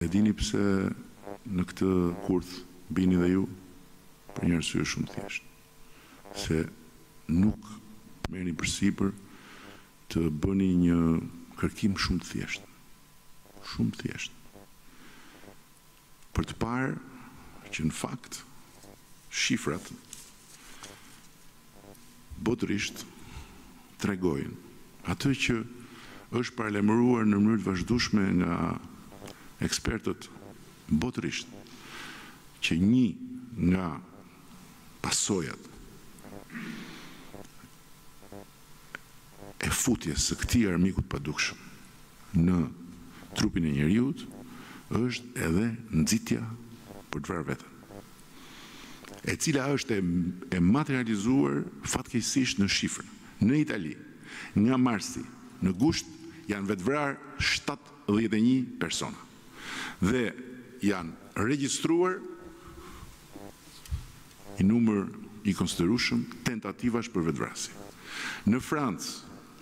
E dini pse në këtë kurth bini dhe ju? Për një arsye shumë thjeshtë. Se nuk merrni përsipër të bëni një kërkim shumë të thjeshtë. Shumë të thjeshtë. Për të parë që në fakt shifrat botërisht tregojnë atë që është paralajmëruar në mënyrë të vazhdueshme nga ekspertët botërisht, që një nga pasojat e futjes së këtij armiku të padukshëm në trupin e njeriut është edhe nxitja për të vrarë veten, e cila është e materializuar fatkeqësisht në shifra. Në Itali, nga marsi në gusht janë vetvrarë 71 persona dhe janë regjistruar i numër i konsiderueshëm tentativash për vetvrasje. Në Francë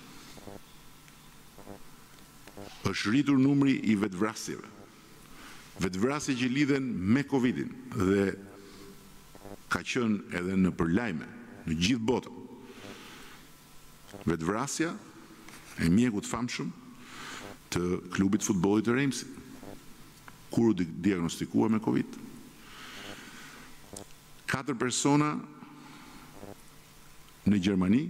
është rritur numri i vetvrasjeve. Vetvrasje që lidhen me Covidin dhe ka qenë edhe në përlajme në gjithë botën. Vetvrasja e mjekut famshëm të klubit futbollit të Reimsit, kur u diagnostikua me Covid. 4 persona në Gjermani,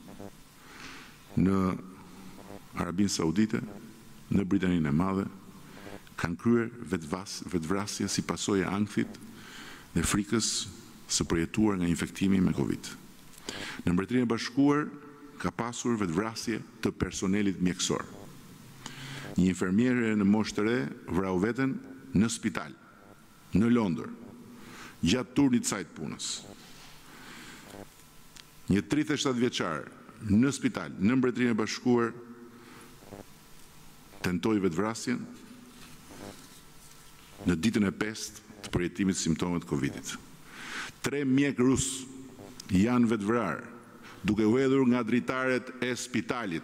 në Arabinë Saudite, në Britaninë e Madhe, kanë kryer vetvrasje si pasojë e ankthit dhe frikës së përjetuar nga infektimi me Covid. Në Mbretërinë e Bashkuar ka pasur vetvrasje të personelit mjekësor. Një infermiere në moshë të re vrau veten në spital, në Londër, gjatë turnit të saj të punës. Një 37 vjeçar në spital, në Mbretërinë e Bashkuar, tentoi vetvrasjen në ditën e 5 të përjetimit të simptomeve të Covidit. 3 mjek rus janë vetvrarë duke u hedhur nga dritaret e spitalit,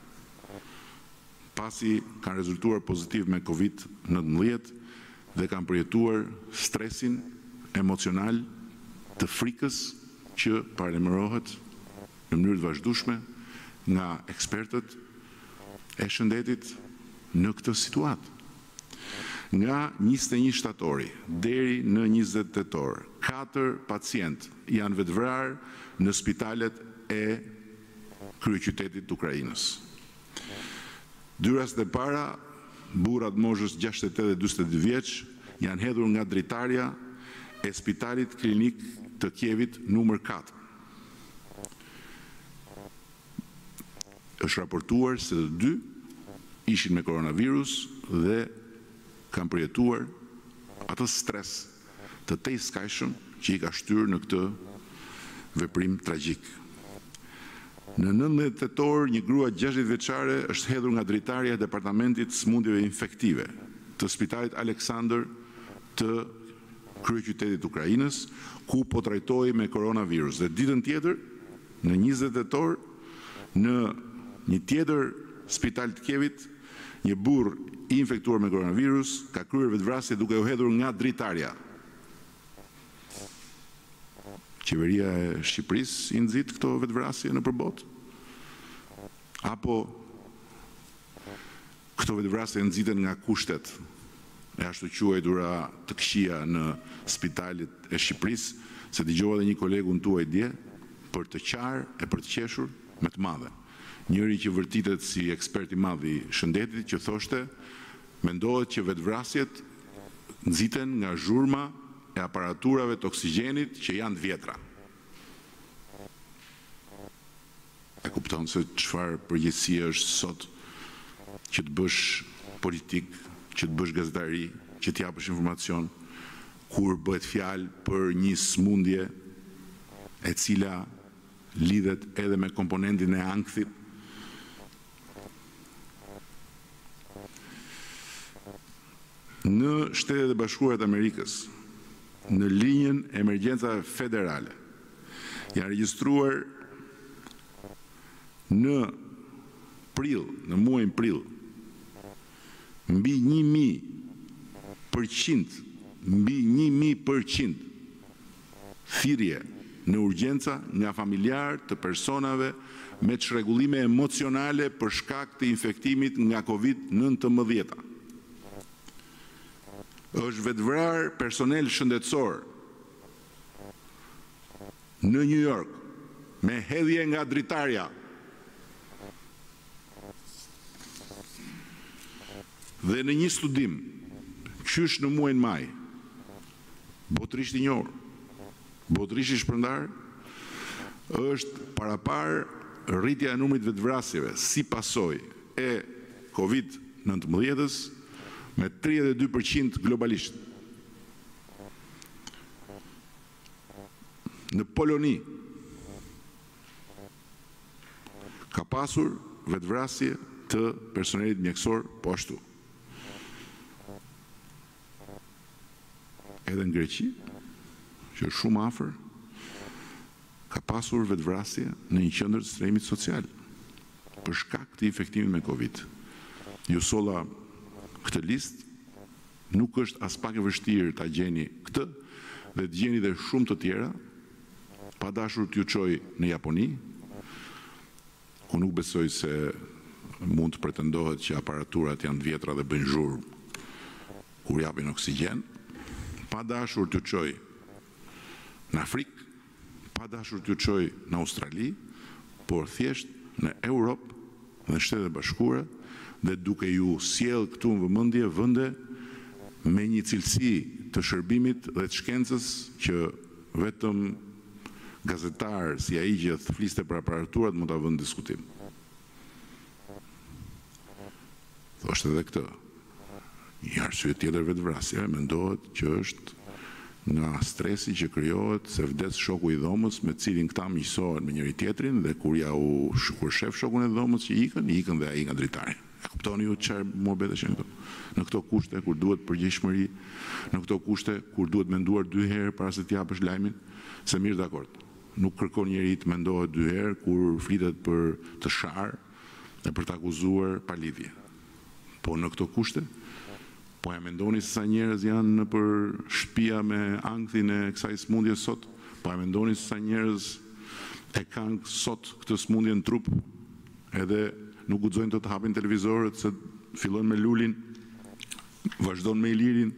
pasi kanë rezultuar pozitiv me Covid-19 dhe kanë përjetuar stresin emocional të frikës që paralajmërohet në mënyrë të vazhdueshme nga ekspertët e shëndetit në këtë situatë. Nga 21 shtatori deri në 20 tetor, 4 pacient janë vetvrarë në spitalet e kryeqytetit të Ukrainës. 2 raste para, burrat moshës 68 dhe 42 vjeç janë hedhur nga dritarja e spitalit klinik të Kievit numër 4. Është raportuar se të 2 ishin me koronavirus dhe kanë përjetuar atë stres të tejskajshëm që i ka shtyrë në këtë veprim tragjik. Në 19 tetor, një grua 60 vjeçare është hedhur nga dritarja e departamentit smundjeve infektive të spitalit Aleksandër të kryeqytetit të Ukrainës, ku po trajtohej me koronavirus. Dhe ditën tjetër, në 20 tetor, në një tjetër spital të Kievit, një burr i infektuar me koronavirus ka kryer vetvrasje duke u hedhur nga dritarja. Qeveria e Shqipërisë i nxit këto vetvrasje në përbot? Apo këto vetvrasje nxiten nga kushtet e ashtu quajtura të këqija në spitalet e Shqipërisë, se dëgjova edhe një kolegun tuaj dje për të qarë e për të qeshur me të madhe. Njëri që vërtitet si ekspert i madh i shëndetit që thoshte, mendohet që vetvrasjet nxiten nga zhurma e aparaturave të oksigjenit që janë të vjetra. E kupton se çfarë përgjegjësie është sot që të bësh politik, që të bësh gazetari, që të japësh informacion, kur bëhet fjalë për një sëmundje e cila lidhet edhe me komponentin e ankthit. Në Shtetet e Bashkuara të Amerikës, në linjën e emergjencave federale, janë regjistruar në prill, në muajin prill, mbi 1000 100%, mbi 1000% thirrje në urgjenca nga familjar të personave me çrregullime emocionale për shkak të infektimit nga COVID-19. Është vetvrar personel shëndetësor në New York me hedhje nga dritarja. Dhe në një studim, qysh në muajin maj, botërisht i njohur, botërisht i shpërndar, është parapar rritja e numrit vetvrasjeve si pasojë e COVID-19 me 32% globalisht. Në Poloni ka pasur vetvrasje të personelit mjekësor po ashtu. Edhe në Greqi, që është shumë afër, ka pasur vetvrasje në një qendër të strehimit social për shkak të infektimit me Covid. Ju solla këtë listë, nuk është as pak e vështirë ta gjeni këtë dhe të gjeni dhe shumë të tjera, pa dashur t'ju çoj në Japoni, ku nuk besoj se mund të pretendohet që aparaturat janë të vjetra dhe bëjnë zhurmë kur japin oksigjen, pa dashur t'ju çoj në Afrikë, pa dashur t'ju çoj në Australi, por thjesht në Europë dhe në Shtetet e Bashkuara, dhe duke ju sjell këtu në vëmendje vende me një cilësi të shërbimit dhe të shkencës që vetëm gazetar si ai që fliste për aparaturat mund ta vënë në diskutim. Thoshte edhe këtë. Një arsye tjetër vetvrasje mendohet që është nga stresi që krijohet se vdes shoku i dhomës me cilin këta miqësohen me njëri tjetrin dhe kur kur shef shokun e dhomës që ikën dhe ai nga dritari. E kuptoni ju çfarë muhabete janë këto? Në këto kushte kur duhet përgjegjësi, në këto kushte kur duhet menduar 2 herë para se të japësh lajmin, se mirë dakord. Nuk kërkon njeri të mendohet 2 herë kur flitet për të sharë e për të akuzuar pa lidhje. Po në këto kushte, po ja mendoni se sa njerëz janë në për shtëpia me ankthin e kësaj sëmundje sot, po ja mendoni se sa njerëz e kanë sot këtë sëmundje në trup, edhe nuk guxojnë të hapin televizorët se fillon me Lulin, vazhdon me Ilirin,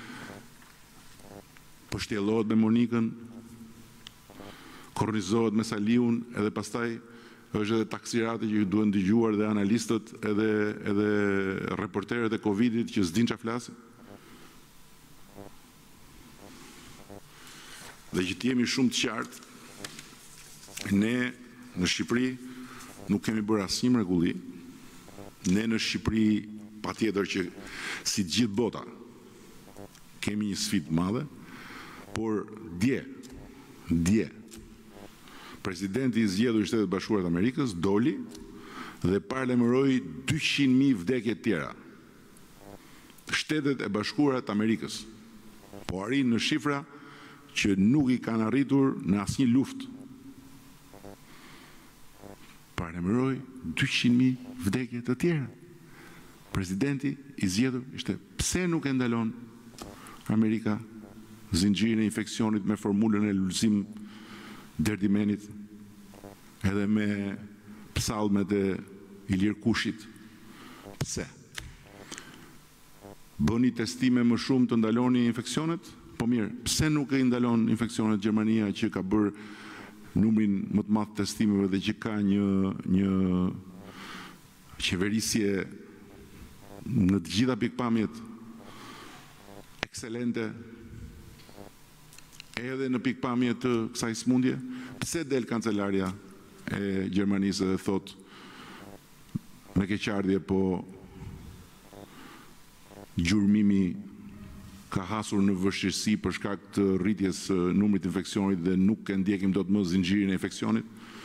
po shtjellohet me Monikën, kornizohet me Saliun, edhe pastaj është edhe taksirati që duhen dëgjuar dhe analistët edhe reporterët e Covidit që s'din çfarë flasin. Dhe që t'jemi shumë të qartë, ne në Shqipëri nuk kemi bërë asnjë mrekulli. Ne në Shqipëri patjetër që si gjithë bota kemi një sfidë madhe, por dje presidenti i zgjedhur i Shtetet Bashkuara të Amerikës doli dhe paralajmëroi 200.000 vdekje tjera. Shtetet e Bashkuara të Amerikës po arrin në shifra që nuk i kanë arritur në asnjë luftë. Paralajmëroi 200.000 vdekje të tjera. Presidenti i zgjedhur ishte pse nuk e ndalon Amerika zinxhirin e infeksionit me formulën e Lulzim Derdimenit edhe me psallmet e Ilir Kushit. Pse? Bëni testime më shumë të ndaloni infeksionet? Po mirë, pse nuk e ndalon infeksionet Gjermania që ka bërë numrin më të madh testimeve dhe që ka një qeverisje në të gjitha pikpamjet ekselente, edhe në pikpamje të kësaj sëmundje? Pse del kancelarja e Gjermanisë dhe thot me keqardhje po gjurmimi ka hasur në vështirësi për shkak të rritjes së numrit të infeksionit dhe nuk e ndjekim dot më zinxhirin e infeksionit?